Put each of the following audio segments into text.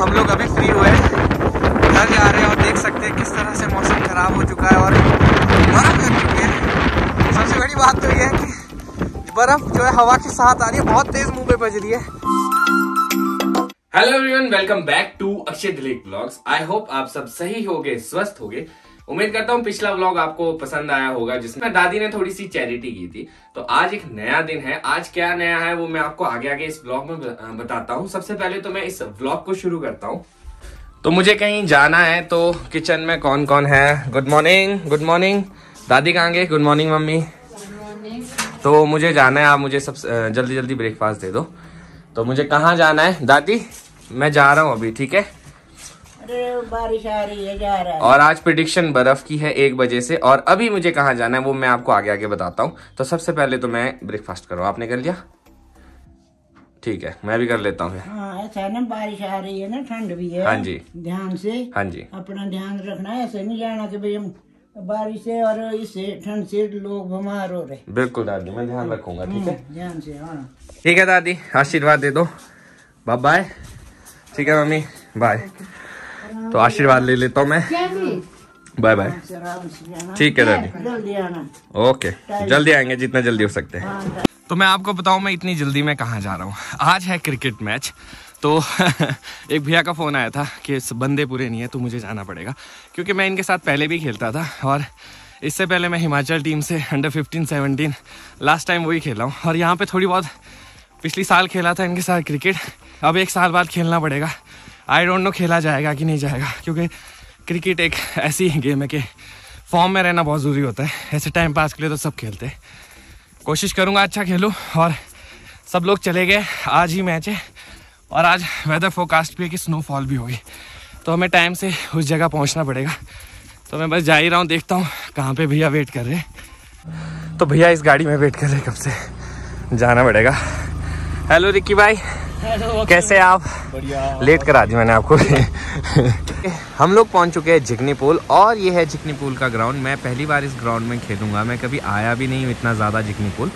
हम लोग अभी फ्री हुए घर जा रहे हैं और देख सकते हैं किस तरह से मौसम खराब हो चुका है और बर्फ लग चुकी है। सबसे बड़ी बात तो ये है कि बर्फ जो है हवा के साथ आ रही है, बहुत तेज मुंह पे बज रही है। Hello everyone, welcome back to Akshay Dilip vlogs. I hope आप सब सही होगे, स्वस्थ होगे। उम्मीद करता हूँ पिछला व्लॉग आपको पसंद आया होगा जिसमें दादी ने थोड़ी सी चैरिटी की थी। तो आज एक नया दिन है। आज क्या नया है वो मैं आपको आगे आगे इस व्लॉग में बताता हूँ। सबसे पहले तो मैं इस व्लॉग को शुरू करता हूँ। तो मुझे कहीं जाना है, तो किचन में कौन कौन है। Good morning, good morning. दादी कहाँ गए? गुड मॉर्निंग मम्मी। तो मुझे जाना है, आप मुझे सब जल्दी जल्दी ब्रेकफास्ट दे दो। तो मुझे कहाँ जाना है दादी? मैं जा रहा हूँ अभी, ठीक है? अरे बारिश आ रही है, जा रहा है। और आज प्रेडिक्शन बर्फ की है 1 बजे से। और अभी मुझे कहाँ जाना है वो मैं आपको आगे आगे बताता हूँ। तो सबसे पहले तो मैं ब्रेकफास्ट करूँ। आपने कर लिया? ठीक है, मैं भी कर लेता हूँ। हाँ, ऐसा है ना, बारिश आ रही है ना, ठंड भी है। हाँ जी, ध्यान से। हाँ जी, अपना ध्यान रखना है। ऐसे नहीं जाना कि भाई हम बारिश से और इससे ठंड से लोग बीमार हो रहे। बिल्कुल दादी, मैं ध्यान रखूंगा, ठीक है? ध्यान से। हाँ ठीक है दादी, आशीर्वाद दे दो। Bye bye. ठीक है मम्मी, बाय। तो आशीर्वाद ले लेता हूँ मैं। Bye bye. ठीक है दादी, जल्दी आना। ओके, जल्दी आएंगे जितना जल्दी हो सकते हैं। तो मैं आपको बताऊं मैं इतनी जल्दी में कहाँ जा रहा हूँ। आज है क्रिकेट मैच। तो एक भैया का फ़ोन आया था कि बंदे पूरे नहीं है तो मुझे जाना पड़ेगा, क्योंकि मैं इनके साथ पहले भी खेलता था और इससे पहले मैं हिमाचल टीम से अंडर 15-17 लास्ट टाइम वही खेला हूँ। और यहाँ पे थोड़ी बहुत पिछली साल खेला था इनके साथ क्रिकेट। अब 1 साल बाद खेलना पड़ेगा। आई डोंट नो खेला जाएगा कि नहीं जाएगा, क्योंकि क्रिकेट एक ऐसी गेम है कि फॉर्म में रहना बहुत ज़रूरी होता है। ऐसे टाइम पास के लिए तो सब खेलते हैं। कोशिश करूँगा अच्छा खेलूँ। और सब लोग चले गए, आज ही मैच है। और आज वेदर फोरकास्ट भी है कि स्नोफॉल भी होगी, तो हमें टाइम से उस जगह पहुँचना पड़ेगा। तो मैं बस जा ही रहा हूँ, देखता हूँ कहाँ पे भैया वेट कर रहे हैं। तो भैया इस गाड़ी में वेट कर रहे हैं कब से, जाना पड़ेगा। हेलो रिक्की भाई, कैसे आप? बढ़िया। लेट करा दी मैंने आपको। हम लोग पहुंच चुके हैं जिगनी पुल, और ये है जिगनी पुल का ग्राउंड। मैं पहली बार इस ग्राउंड में खेलूंगा। मैं कभी आया भी नहीं हूँ इतना ज़्यादा जिगनी पुल,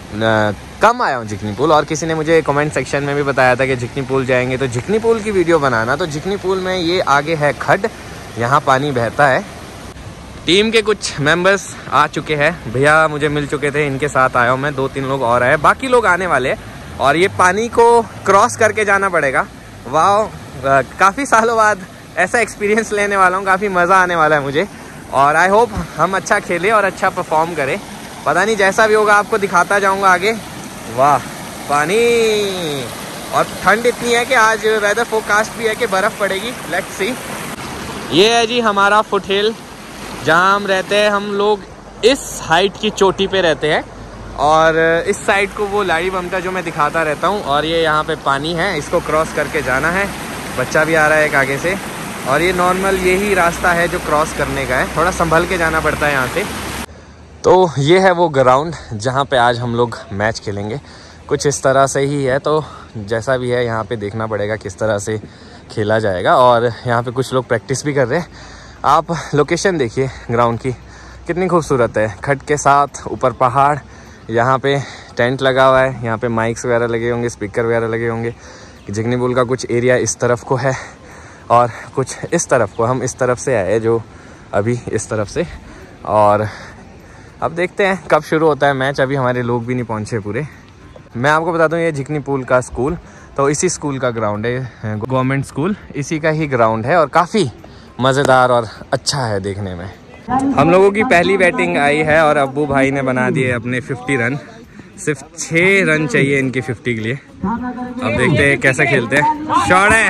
कम आया हूँ जिगनी पुल। और किसी ने मुझे कमेंट सेक्शन में भी बताया था कि जिगनी पुल जाएंगे तो जिगनी पुल की वीडियो बनाना। तो जिगनी पुल में ये आगे है खड्ड, यहाँ पानी बहता है। टीम के कुछ मेंबर्स आ चुके हैं, भैया मुझे मिल चुके थे, इनके साथ आया हूँ मैं। 2-3 लोग और आए, बाकी लोग आने वाले हैं। और ये पानी को क्रॉस करके जाना पड़ेगा। वाह, काफ़ी सालों बाद ऐसा एक्सपीरियंस लेने वाला हूँ। काफ़ी मज़ा आने वाला है मुझे, और आई होप हम अच्छा खेलें और अच्छा परफॉर्म करें। पता नहीं, जैसा भी होगा आपको दिखाता जाऊँगा आगे। वाह पानी, और ठंड इतनी है कि आज वेदर फोरकास्ट भी है कि बर्फ़ पड़ेगी। Let's see. ये है जी हमारा फुट हिल, जहाँ हम रहते हैं। हम लोग इस हाइट की चोटी पे रहते हैं, और इस साइड को वो लाड़ी बमटा जो मैं दिखाता रहता हूँ। और ये यहाँ पे पानी है, इसको क्रॉस करके जाना है। बच्चा भी आ रहा है एक आगे से, और ये नॉर्मल यही रास्ता है जो क्रॉस करने का है। थोड़ा संभल के जाना पड़ता है यहाँ से। तो ये है वो ग्राउंड जहाँ पे आज हम लोग मैच खेलेंगे। कुछ इस तरह से ही है, तो जैसा भी है यहाँ पे देखना पड़ेगा किस तरह से खेला जाएगा। और यहाँ पे कुछ लोग प्रैक्टिस भी कर रहे हैं। आप लोकेशन देखिए ग्राउंड की, कितनी खूबसूरत है। खड्ड के साथ ऊपर पहाड़, यहाँ पे टेंट लगा हुआ है, यहाँ पे माइक्स वगैरह लगे होंगे, स्पीकर वगैरह लगे होंगे। जिगनी पुल का कुछ एरिया इस तरफ को है और कुछ इस तरफ को। हम इस तरफ से आए जो अभी इस तरफ से। और अब देखते हैं कब शुरू होता है मैच। अभी हमारे लोग भी नहीं पहुँचे पूरे। मैं आपको बता दूँ, ये जिगनी पुल का स्कूल, तो इसी स्कूल का ग्राउंड है, गवर्नमेंट स्कूल, इसी का ही ग्राउंड है। और काफ़ी मज़ेदार और अच्छा है देखने में। हम लोगों की पहली बैटिंग आई है और अब्बू भाई ने बना दिए अपने 50 रन। सिर्फ 6 रन चाहिए इनके 50 के लिए। अब देखते हैं कैसा खेलते हैं। शॉट है।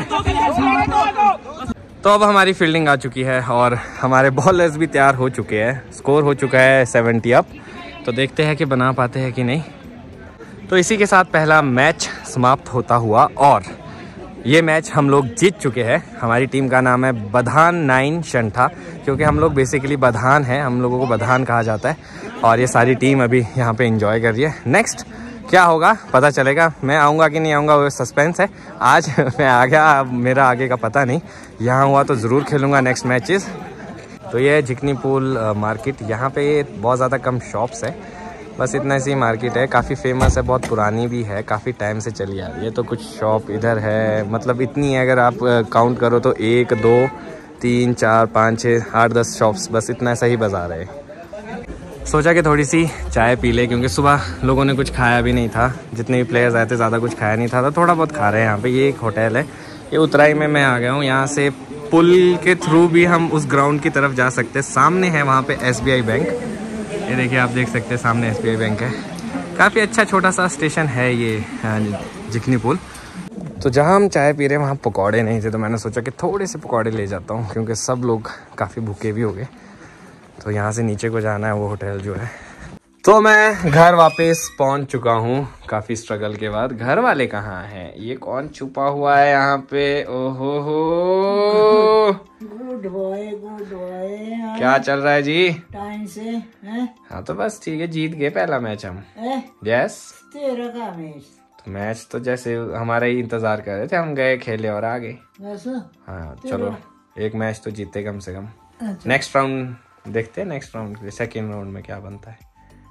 तो अब हमारी फील्डिंग आ चुकी है और हमारे बॉलर्स भी तैयार हो चुके हैं। स्कोर हो चुका है 70 अप। तो देखते हैं कि बना पाते हैं कि नहीं। तो इसी के साथ पहला मैच समाप्त होता हुआ, और ये मैच हम लोग जीत चुके हैं। हमारी टीम का नाम है बधान 9 शंठा, क्योंकि हम लोग बेसिकली बधान हैं, हम लोगों को बधान कहा जाता है। और ये सारी टीम अभी यहाँ पे एंजॉय कर रही है। नेक्स्ट क्या होगा पता चलेगा। मैं आऊँगा कि नहीं आऊँगा वो सस्पेंस है। आज मैं आ गया, मेरा आगे का पता नहीं। यहाँ हुआ तो ज़रूर खेलूँगा नेक्स्ट मैचेस। तो ये है जिगनी पुल मार्केट। यहाँ पे बहुत ज़्यादा कम शॉप्स है, बस इतना सी मार्केट है, काफ़ी फेमस है, बहुत पुरानी भी है, काफ़ी टाइम से चली आ रही है। तो कुछ शॉप इधर है, मतलब इतनी है, अगर आप काउंट करो तो 1 2 3 4 5 6 8 10 शॉप्स, बस इतना सा ही बाज़ार है। सोचा कि थोड़ी सी चाय पी ले, क्योंकि सुबह लोगों ने कुछ खाया भी नहीं था, जितने भी प्लेयर्स आए थे ज़्यादा कुछ खाया नहीं था, तो थोड़ा बहुत खा रहे हैं यहाँ पे। ये एक होटल है, ये उतराई में मैं आ गया हूँ। यहाँ से पुल के थ्रू भी हम उस ग्राउंड की तरफ जा सकते हैं। सामने है वहाँ पे SBI बैंक, ये देखिए आप देख सकते हैं सामने SBI बैंक है। काफ़ी अच्छा छोटा सा स्टेशन है ये जिखनी पुल। तो जहाँ हम चाय पी रहे हैं वहाँ पकौड़े नहीं थे, तो मैंने सोचा कि थोड़े से पकौड़े ले जाता हूँ, क्योंकि सब लोग काफ़ी भूखे भी हो गए। तो यहाँ से नीचे को जाना है वो होटल जो है। तो मैं घर वापस पहुँच चुका हूँ काफ़ी स्ट्रगल के बाद। घर वाले कहाँ हैं? ये कौन छुपा हुआ है यहाँ पे? ओहो हो, गुड बॉय गुड बॉय। क्या चल रहा है जी? टाइम से हैं? हाँ तो बस ठीक है, जीत गए पहला मैच हम। यस, तेरा का मैच? तो मैच तो जैसे हमारा ही इंतजार कर रहे थे, हम गए खेले और आ गए। हाँ चलो, एक मैच तो जीते कम से कम। नेक्स्ट राउंड देखते हैं, नेक्स्ट राउंड सेकेंड राउंड में क्या बनता है।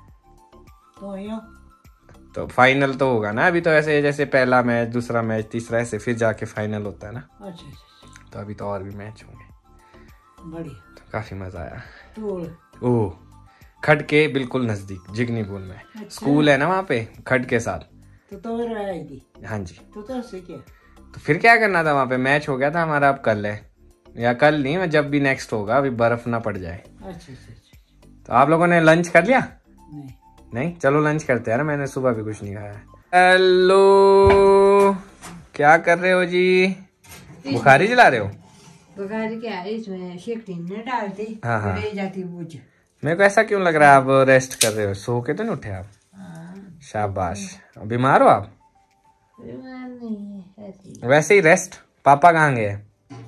तो फाइनल तो होगा ना अभी, तो ऐसे जैसे पहला मैच, दूसरा मैच, तीसरा, ऐसे फिर जाके फाइनल होता है ना। अच्छा। तो अभी तो और भी मैच होंगे। बढ़िया। तो काफी मजा आया। ओह, खड के बिल्कुल नजदीक जिगनी पुल में। अच्छा। स्कूल है ना वहाँ पे खड के साथ। तो हाँ जी। तो फिर क्या करना था वहाँ पे? मैच हो गया था हमारा, अब कल है, या कल नहीं, जब भी नेक्स्ट होगा, अभी बर्फ ना पड़ जाए। अच्छा। तो आप लोगों ने लंच कर लिया? नहीं, चलो लंच करते हैं ना, मैंने सुबह भी कुछ नहीं खाया। हेलो, क्या कर रहे हो जी? बुखारी जला रहे हो? बुखारी क्या है, इसमें शेकटिन डालती। हाँ हाँ, जाती बूझ। मेरे को ऐसा क्यों लग रहा है आप रेस्ट कर रहे हो? सो के तो नहीं उठे आप? शाबाश। बीमार हो आप? बीमार नहीं, वैसे ही रेस्ट। पापा कहाँ गए?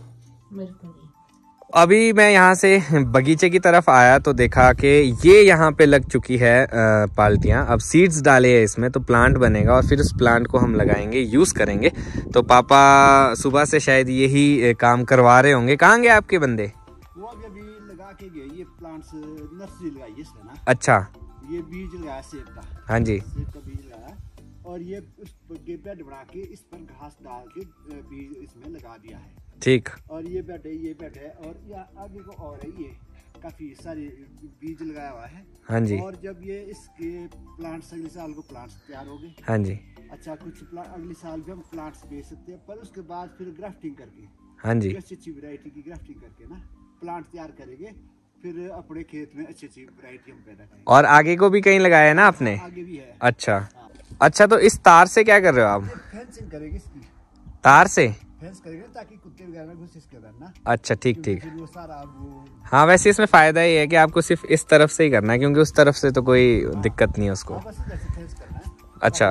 अभी मैं यहाँ से बगीचे की तरफ आया तो देखा कि ये यहाँ पे लग चुकी है पाल्टियाँ। अब सीड्स डाले हैं इसमें, तो प्लांट बनेगा और फिर उस प्लांट को हम लगाएंगे, यूज़ करेंगे। तो पापा सुबह से शायद यही काम करवा रहे होंगे। कहाँ गए आपके बंदे? वो अभी लगा के गए, ये प्लांट्स नर्सरी लगाई है इसमें ना। अच्छा, ये बीज लगाया सेब का। हाँ जी, सेब का बीज लगाया, और ये उस बेड बना के इस पर घास डाल के बीज इसमें लगा दिया है। ठीक। और ये बेड है और यहाँ आगे को और है, ये काफी सारे बीज लगाया हुआ है। हाँ जी। और जब ये इसके प्लांट्स अगले साल को प्लांट्स तैयार हो गए। हाँ जी। अच्छा, कुछ अगले साल भी हम प्लांट्स बेच सकते हैं, पर उसके बाद फिर ग्राफ्टिंग करके। हाँ जी। अच्छी वैरायटी की ग्राफ्टिंग करके ना प्लांट तैयार करेंगे, फिर अपने खेत में अच्छी वैरायटी हम पैदा करेंगे। और आगे को भी कहीं लगाया है ना आपने? आगे भी है। अच्छा। अच्छा, तो इस तार से क्या कर रहे हो आप? फेंसिंग करेंगे इसकी। तार से फेंस करेंगे ताकि कुत्ते वगैरह घुस इसके अंदर ना। अच्छा, ठीक ठीक। वो सारा वो... हाँ, वैसे इसमें फायदा ये है कि आपको सिर्फ इस तरफ से ही करना है, क्योंकि उस तरफ से तो कोई दिक्कत नहीं है उसको। अच्छा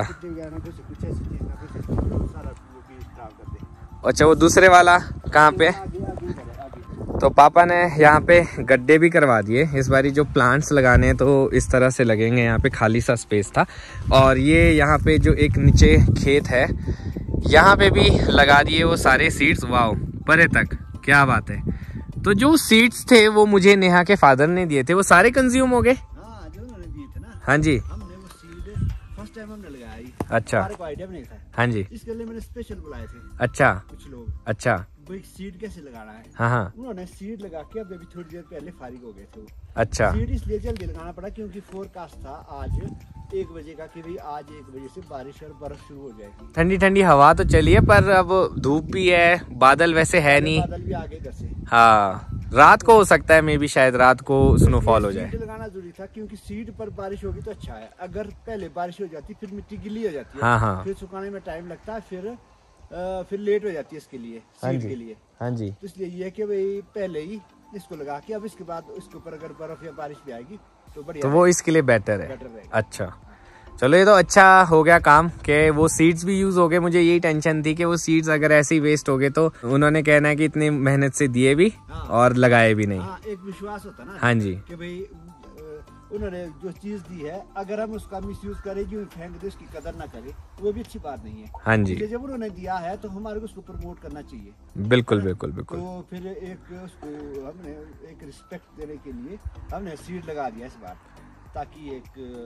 अच्छा, वो दूसरे वाला कहाँ पे? तो पापा ने यहाँ पे गड्ढे भी करवा दिए। इस बारी जो प्लांट्स लगाने हैं तो इस तरह से लगेंगे। यहाँ पे खाली सा स्पेस था, और ये यहाँ पे जो एक नीचे खेत है, यहाँ पे भी लगा दिए वो सारे सीड्स। वाओ, परे तक, क्या बात है। तो जो सीड्स थे वो मुझे नेहा के फादर ने दिए थे, वो सारे कंज्यूम हो गए? हाँ, जो उन्होंने दिए थे ना। हाँ जी, हमने वो सीड फर्स्ट टाइम हमने लगाई। अच्छा, हमारे को आइडिया भी नहीं था। हाँ जी, इसके लिए मैंने स्पेशल बुलाए थे। अच्छा, कुछ लोग। अच्छा, सीड कैसे लगाना है। हाँ हाँ, उन्होंने सीड लगा के अभी थोड़ी देर पहले फारिग हो गए थे वो। अच्छा, सीड इसलिए जल्दी लगाना पड़ा क्योंकि फोरकास्ट था आज 1 बजे का कि भाई आज 1 बजे से बारिश और बर्फ शुरू हो जाएगी। ठंडी ठंडी हवा तो चली है, पर अब धूप भी है, बादल वैसे है नहीं। बादल भी आगे घर से। हाँ, रात को हो सकता है, मे भी शायद रात को स्नोफॉल हो जाए। सीड लगाना जरूरी था क्योंकि सीड पर बारिश होगी तो अच्छा है। अगर पहले बारिश हो जाती फिर मिट्टी गीली हो जाती है। हाँ हाँ, फिर सुखाने में टाइम लगता है, फिर लेट हो जाती है इसके लिए, सीड के लिए। हाँ जी, तो इसलिए ये कि भाई पहले ही इसको लगा के अब इसके बाद इसके ऊपर अगर बर्फ या बारिश भी आएगी तो बढ़िया, तो वो इसके लिए बेटर है। अच्छा, चलो ये तो अच्छा हो गया काम कि वो सीड्स भी यूज हो गए। मुझे यही टेंशन थी कि वो सीड्स अगर ऐसे ही वेस्ट हो गए तो उन्होंने कहना है कि इतनी मेहनत से दिए भी और लगाए भी नहीं। हाँ, एक विश्वास होता ना। हाँ जी, कि भाई उन्होंने जो चीज दी है अगर हम उसका मिसयूज करें, जो फेंक दे, उसकी कदर ना करें, वो भी अच्छी बात नहीं है। हाँ जी, जब उन्होंने दिया है तो हमारे को उसको प्रमोट करना चाहिए। बिल्कुल बिल्कुल बिल्कुल। तो फिर एक उसको हमने एक रिस्पेक्ट देने के लिए हमने सीड लगा दिया इस बार, ताकि एक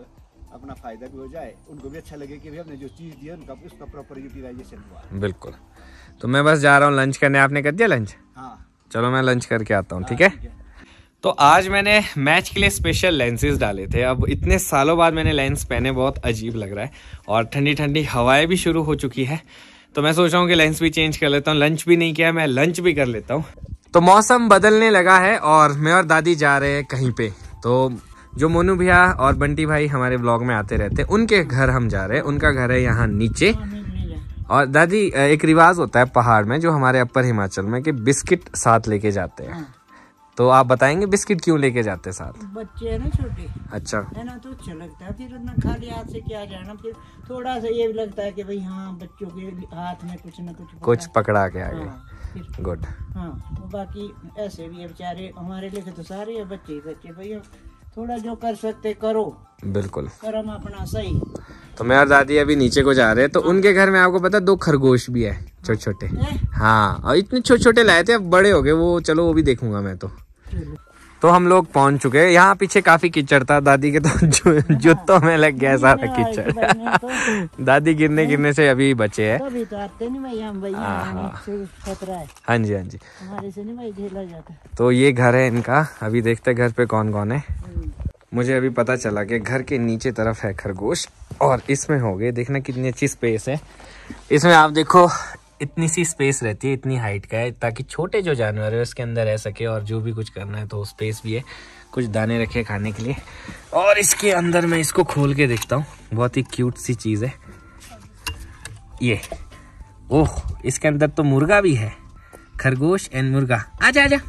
अपना फायदा भी हो जाए, उनको भी अच्छा लगे कि भाई हमने जो चीज़ दी है उनका उसका प्रॉपर यूटिलाइजेशन हुआ। बिल्कुल। तो मैं बस जा रहा हूँ लंच करने। आपने कर दिया लंच? हाँ चलो मैं लंच करके आता हूँ। ठीक है। तो आज मैंने मैच के लिए स्पेशल लेंसेज डाले थे। अब इतने सालों बाद मैंने लेंस पहने, बहुत अजीब लग रहा है और ठंडी ठंडी हवाएं भी शुरू हो चुकी है। तो मैं सोच रहा हूँ कि लेंस भी चेंज कर लेता हूँ। लंच भी नहीं किया, मैं लंच भी कर लेता हूँ। तो मौसम बदलने लगा है और मैं और दादी जा रहे हैं कहीं पे। तो जो मोनू भैया और बंटी भाई हमारे ब्लॉग में आते रहते हैं, उनके घर हम जा रहे हैं। उनका घर है यहाँ नीचे। और दादी, एक रिवाज होता है पहाड़ में, जो हमारे अपर हिमाचल में, कि बिस्किट साथ लेके जाते हैं। तो आप बताएंगे बिस्किट क्यों लेके जाते हैं साथ? बच्चे है ना छोटे, अच्छा है ना, तो अच्छा लगता है। फिर ना खाली हाथ से क्या जाना, फिर थोड़ा सा ये भी लगता है कि भाई हाँ बच्चों के हाथ में कुछ पकड़ा के आ गए। हाँ, गुड। हाँ बाकी ऐसे भी है बेचारे, हमारे लेके तो सारे है बच्चे ही बच्चे। भैया थोड़ा जो कर सकते करो। बिल्कुल। कर्म अपना सही। तो मैं और दादी अभी नीचे को जा रहे हैं। तो उनके घर में आपको पता है 2 खरगोश भी है, छोटे छोटे। हाँ, और इतने छोटे छोटे लाए थे, अब बड़े हो गए वो। चलो वो भी देखूंगा मैं। तो हम लोग पहुंच चुके हैं। यहाँ पीछे काफी कीचड़ था। दादी के तो जूतों में लग गया सारा कीचड़। दादी गिरने से अभी बचे है। तो तो आते नहीं भाई, हम भाई खतरा है। हाँ जी हाँ जी, हमारे से नहीं भाई झेला जाता। तो ये घर है इनका। अभी देखते हैं घर पे कौन कौन है। मुझे अभी पता चला कि घर के नीचे तरफ है खरगोश और इसमें हो गए। देखना कितनी अच्छी स्पेस है इसमें। आप देखो इतनी सी स्पेस रहती है, इतनी हाइट का है, ताकि छोटे जो जानवर है उसके अंदर रह सके और जो भी कुछ करना है। तो स्पेस भी है, कुछ दाने रखे खाने के लिए। और इसके अंदर मैं इसको खोल के देखता हूँ, बहुत ही क्यूट सी चीज है ये। ओह, इसके अंदर तो मुर्गा भी है, खरगोश एंड मुर्गा। आजा आजा।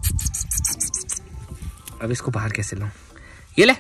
अब इसको बाहर कैसे लूं? ये ले।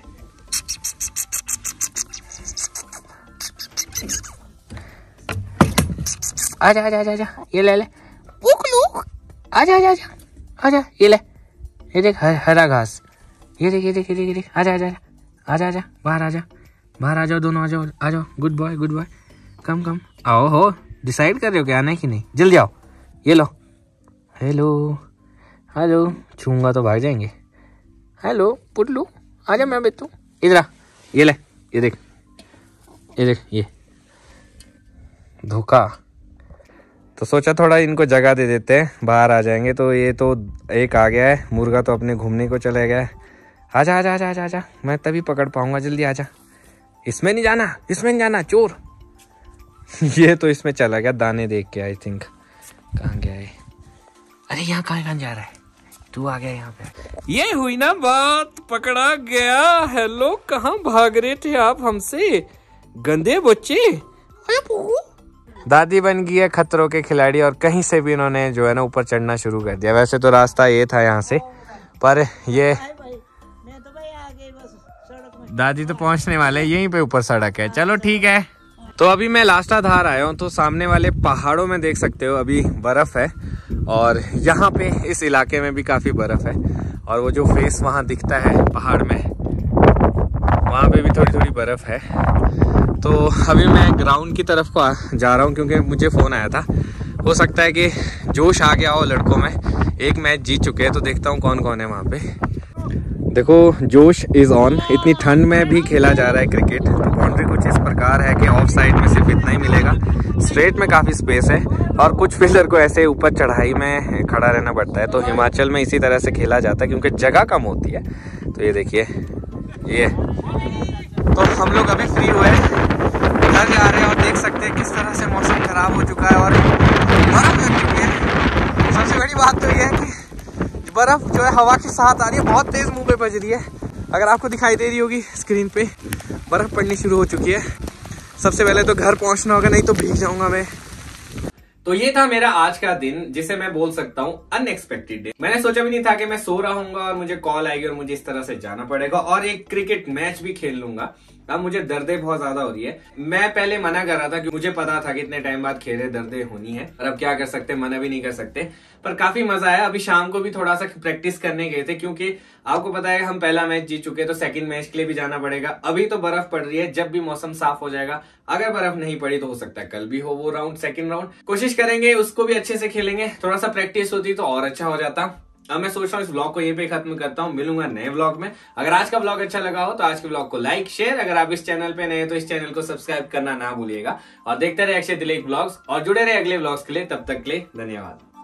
आजा आजा आजा आजा, ये ले ले। आजा आजा आजा आजा, ये ले। ये देख हरा घास। ये देख ये देख ये देख ये देख। आजा आजा आजा आजा, बाहर आजा, बाहर आ जाओ दोनों, आ जाओ आ जाओ। Good boy good boy, come come आओ। हो डिसाइड कर रहे हो कि आना है कि नहीं? जल्दी आओ। ये लो। हेलो हेलो, छूंगा तो भाग जाएंगे। हेलो पुटलू, आजा मैं बेटू, इधर आ। ये ले, ये देख ये देख, ये धोखा। तो सोचा थोड़ा इनको जगह दे देते हैं, बाहर आ जाएंगे। तो ये तो एक आ गया है, मुर्गा तो अपने घूमने को चले गया है। आजा आजा आजा आजा आजा, मैं तभी पकड़ पाऊंगा। जल्दी आजा। इसमें नहीं जाना, इसमें नहीं जाना, चोर। ये तो इसमें चला गया दाने देख के। आई थिंक कहाँ गया है? अरे यहाँ कहाँ जा रहा है? तू आ गया यहाँ पे। ये हुई ना बात, पकड़ा गया। हेलो, कहाँ भाग रहे थे आप हमसे, गंदे बच्चे। दादी बन गई है खतरों के खिलाड़ी और कहीं से भी इन्होंने जो है ना ऊपर चढ़ना शुरू कर दिया। वैसे तो रास्ता ये था यहाँ से, पर ये मैं तो भाई आ गई बस सड़क में। दादी तो पहुंचने वाले, यहीं पे ऊपर सड़क है। चलो ठीक है। तो अभी मैं लास्टा धार आया हूँ। तो सामने वाले पहाड़ों में देख सकते हो अभी बर्फ है और यहाँ पे इस इलाके में भी काफी बर्फ है। और वो जो फेस वहाँ दिखता है पहाड़ में, वहाँ पे भी थोड़ी थोड़ी बर्फ है। तो अभी मैं ग्राउंड की तरफ को जा रहा हूँ क्योंकि मुझे फ़ोन आया था। हो सकता है कि जोश आ गया हो लड़कों में। एक मैच जीत चुके हैं, तो देखता हूँ कौन कौन है वहाँ पे। देखो जोश इज़ ऑन। इतनी ठंड में भी खेला जा रहा है क्रिकेट। तो बाउंड्री कुछ इस प्रकार है कि ऑफ साइड में सिर्फ इतना ही मिलेगा, स्ट्रेट में काफ़ी स्पेस है और कुछ फील्डर को ऐसे ऊपर चढ़ाई में खड़ा रहना पड़ता है। तो हिमाचल में इसी तरह से खेला जाता है क्योंकि जगह कम होती है। तो ये देखिए, ये तो हम लोग अभी फ्री हुए घर जा रहे हैं और देख सकते हैं किस तरह से मौसम खराब हो चुका है और बर्फ लग चुकी है। सबसे बड़ी बात तो ये है कि बर्फ जो है हवा के साथ आ रही है, बहुत तेज मुंह पे बज रही है। अगर आपको दिखाई दे रही होगी स्क्रीन पे, बर्फ पड़नी शुरू हो चुकी है। सबसे पहले तो घर पहुंचना होगा, नहीं तो भीग जाऊंगा मैं। तो ये था मेरा आज का दिन, जिसे मैं बोल सकता हूँ अनएक्सपेक्टेड डे। मैंने सोचा भी नहीं था कि मैं सो रहा हूँगा और मुझे कॉल आएगी और मुझे इस तरह से जाना पड़ेगा और एक क्रिकेट मैच भी खेल लूंगा। अब मुझे दर्दें बहुत ज्यादा हो रही है। मैं पहले मना कर रहा था कि मुझे पता था कि इतने टाइम बाद खेले दर्दें होनी है, और अब क्या कर सकते, मना भी नहीं कर सकते। पर काफी मजा आया। अभी शाम को भी थोड़ा सा प्रैक्टिस करने गए थे क्योंकि आपको पता है हम पहला मैच जीत चुके, तो सेकंड मैच के लिए भी जाना पड़ेगा। अभी तो बर्फ पड़ रही है, जब भी मौसम साफ हो जाएगा, अगर बर्फ नहीं पड़ी तो हो सकता है कल भी हो वो राउंड, सेकंड राउंड। कोशिश करेंगे उसको भी अच्छे से खेलेंगे। थोड़ा सा प्रैक्टिस होती तो और अच्छा हो जाता। अब मैं सोच रहा हूँ इस व्लॉग को यहीं पे खत्म करता हूँ, मिलूंगा नए व्लॉग में। अगर आज का व्लॉग अच्छा लगा हो तो आज के व्लॉग को लाइक शेयर, अगर आप इस चैनल पे नए हैं तो इस चैनल को सब्सक्राइब करना ना भूलिएगा और देखते रहे अक्षय दिलीप व्लॉग्स और जुड़े रहे अगले व्लॉग्स के लिए। तब तक के लिए धन्यवाद।